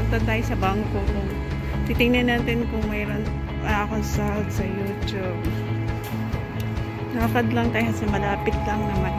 punta tayo sa bangko. Titingnan natin kung mayroon akong sahod sa YouTube. Nakakad lang tayo sa malapit lang naman.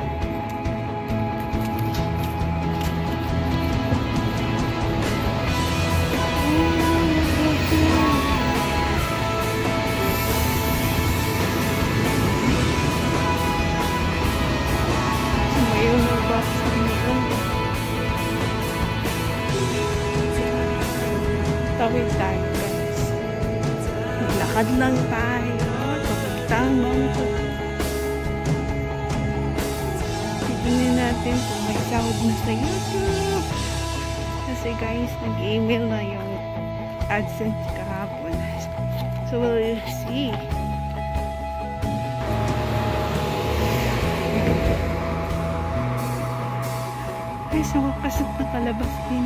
Tawid tayo guys. Maglakad lang tayo. Papuntang bangko. Tignan natin kung may sahod na sa YouTube. Kasi guys, nag-email na yung AdSense kahapon. So we'll see. Ay, sa wakas at nakalabas din.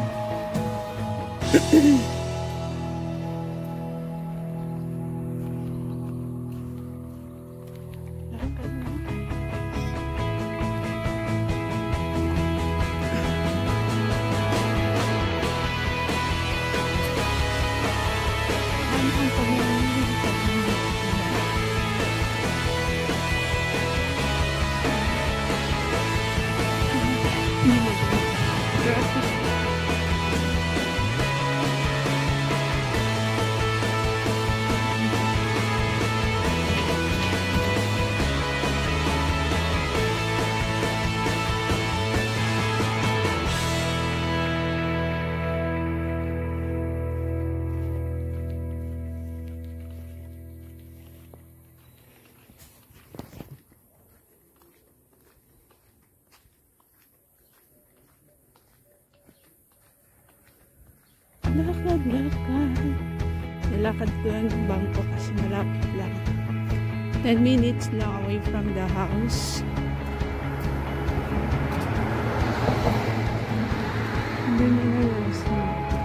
Lakad. Nilakad ko lang ng bangko kasi malapit lang. 10 minutes lang away from the house. Hindi na nalas na.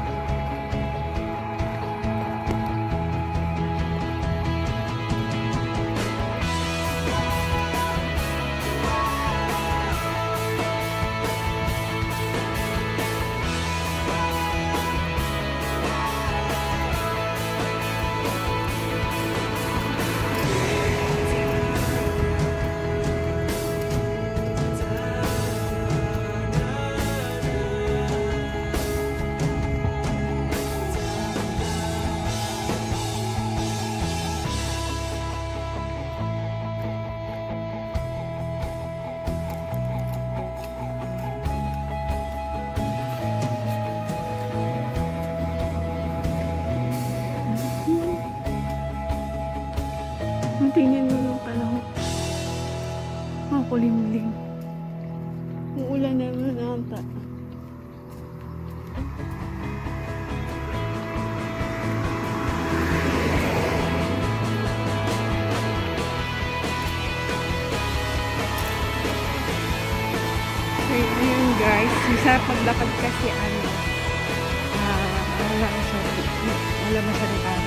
Tingnan mo yung panahon. Kulimlim. Uulan naman ata. Okay, ayun guys. Sa paglakad kasi wala masyadong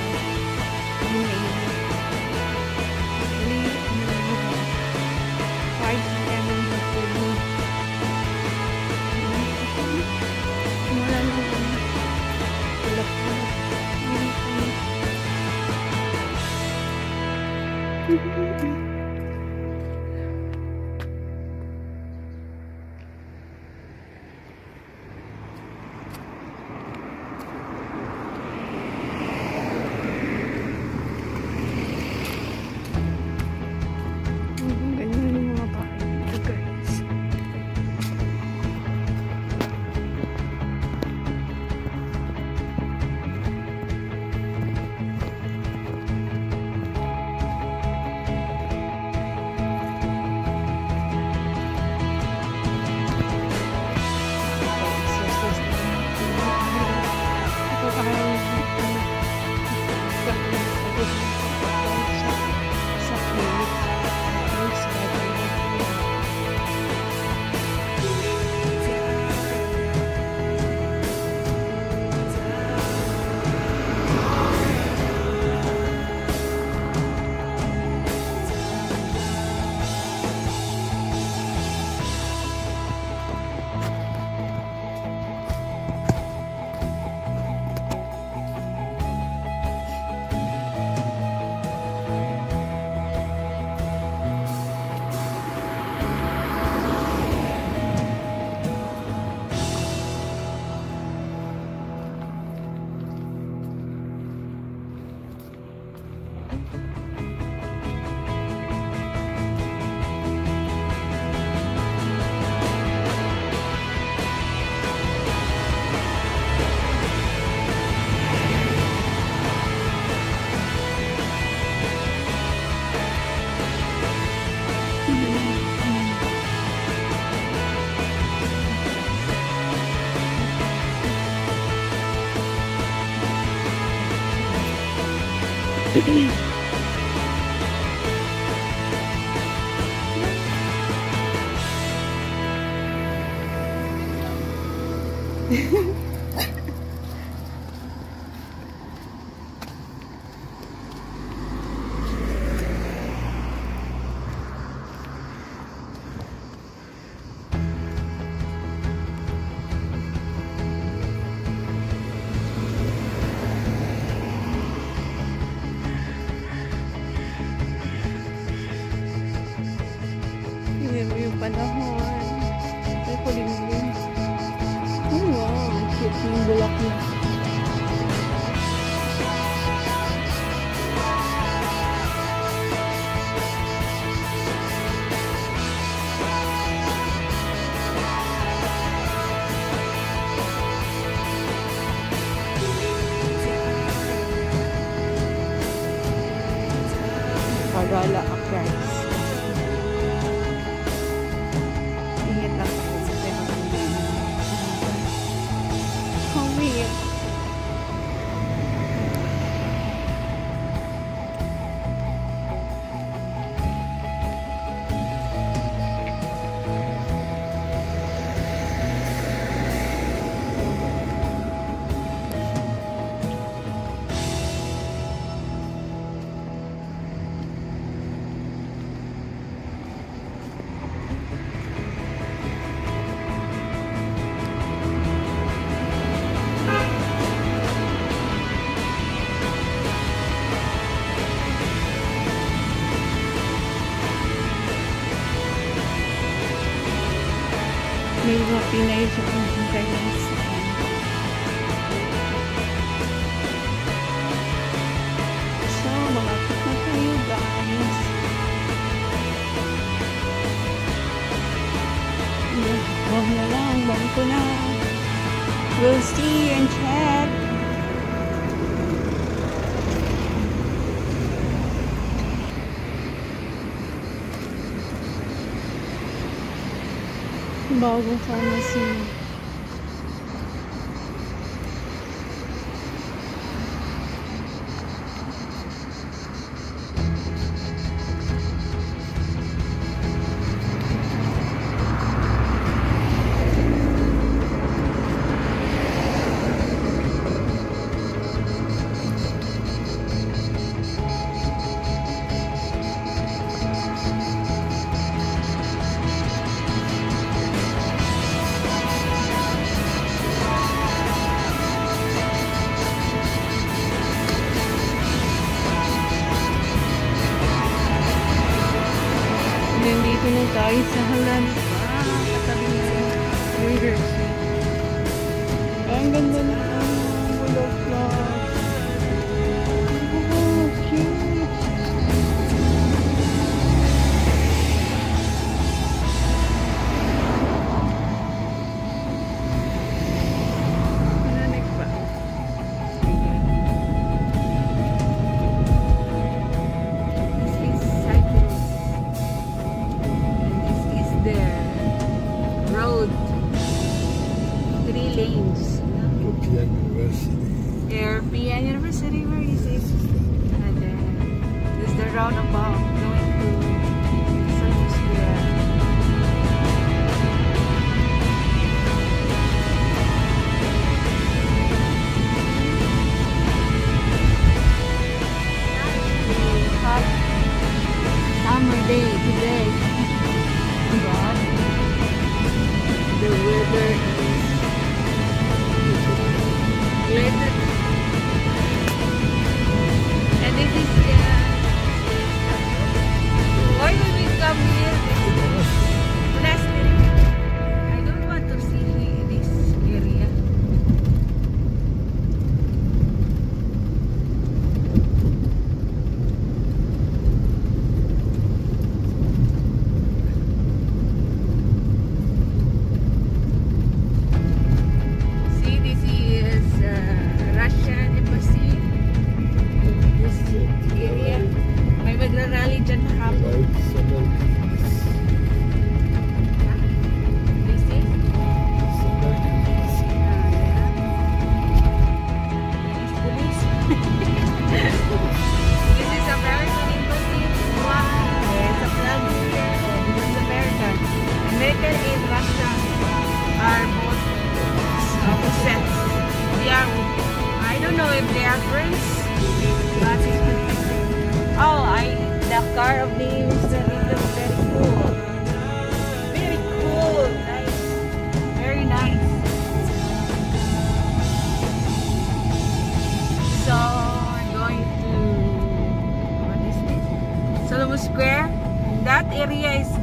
Yung panahon. Ay, kulimlim. Oh, wow. Ang cute yung bulaklak. Pagala up, guys. Ingat lang kayo sa pagkakas. How weird. May mga Pinay sa kung guys. So, malapit na tayo guys. Bang na lang, bang ko na. We'll see and chat. Bagong pharmacy. Nandito na tayo sa Halan. Katabi na yung river. Ang ganda na ang bulaklak. Oh, cute. Mananig ba? This is Cyprus. The road, 3 lanes. European University. European University, where is it? And then this is the roundabout going to Central Square. Hot summer day today. But the weather is glitter, and this is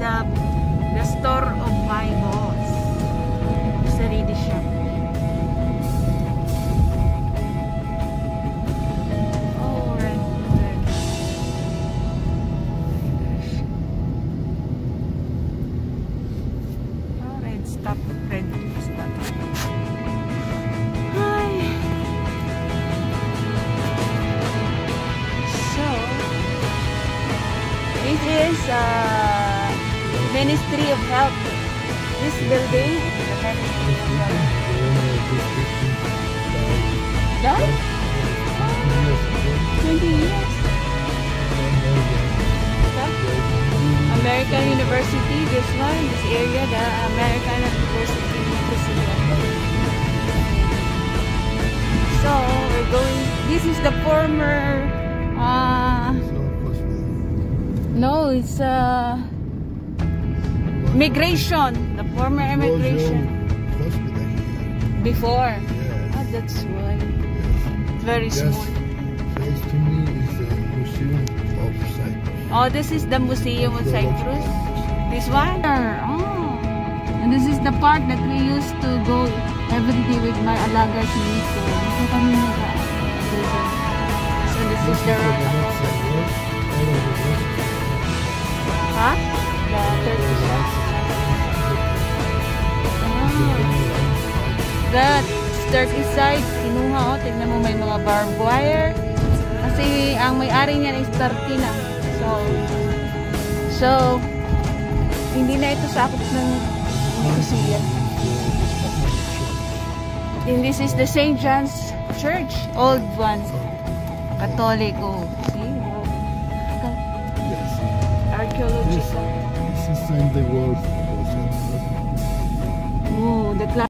the store of Bibles. Sa ready shop. Oh, red. Oh, red stop. Red stop. Hi. So, this is Ministry of Health. This building, the Ministry of Health. That? 20 years. American University, this one, this area, the American University. So, we're going, this is the former, no, it's immigration, the former immigration. Before. Yes. Oh, that's why. It's very Yes. small. Face to me is the Museum of Cyprus. Oh, this is the Museum of Cyprus. This one? Oh. And this is the part that we used to go every day with my alaga si Nico. Dito kami nag-visit. So this is the road. Huh? The Turkish shop. That Turkish side, kinuha, tignan mo may mga barbed wire. Kasi ang may-ari niyan is Turkey na. So, hindi na ito sakop ng museum. And this is the St. John's Church, old one, Catholic. Oh, see? Yes. Archaeological. This is in the world. Oh, the